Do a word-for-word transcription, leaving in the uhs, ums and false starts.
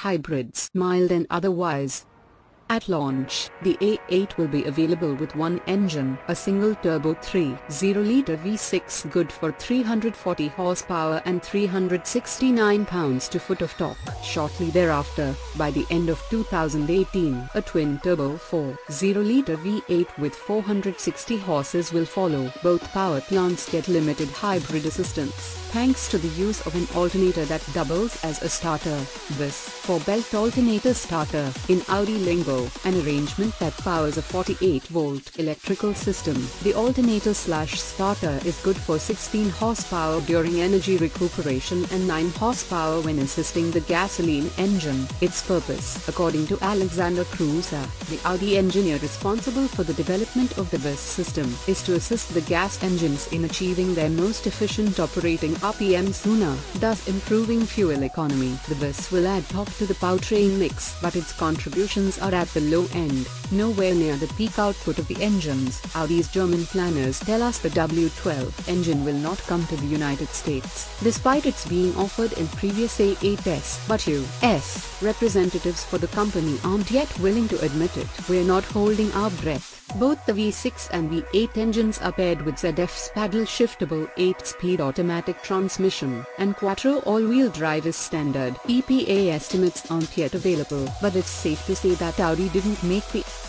hybrids, mild and otherwise. At launch, the A eight will be available with one engine, a single-turbo three point oh liter V six good for three hundred forty horsepower and three hundred sixty-nine pounds-to-foot of torque. Shortly thereafter, by the end of two thousand eighteen, a twin-turbo four point oh liter V eight with four hundred sixty horses will follow. Both power plants get limited hybrid assistance, thanks to the use of an alternator that doubles as a starter. This four-belt alternator starter, in Audi lingo, an arrangement that powers a forty-eight volt electrical system. The alternator slash starter is good for sixteen horsepower during energy recuperation and nine horsepower when assisting the gasoline engine. Its purpose, according to Alexander Cruiser, the Audi engineer responsible for the development of the B I S system, is to assist the gas engines in achieving their most efficient operating R P M sooner, thus improving fuel economy. The B I S will add torque to the powertrain mix, but its contributions are at the low end, nowhere near the peak output of the engines. Audi's German planners tell us the W twelve engine will not come to the United States, despite its being offered in previous A eight S, but U S representatives for the company aren't yet willing to admit it. We're not holding our breath. Both the V six and V eight engines are paired with Z F's paddle-shiftable eight-speed automatic transmission, and Quattro all-wheel drive is standard. E P A estimates aren't yet available, but it's safe to say that Audi didn't make the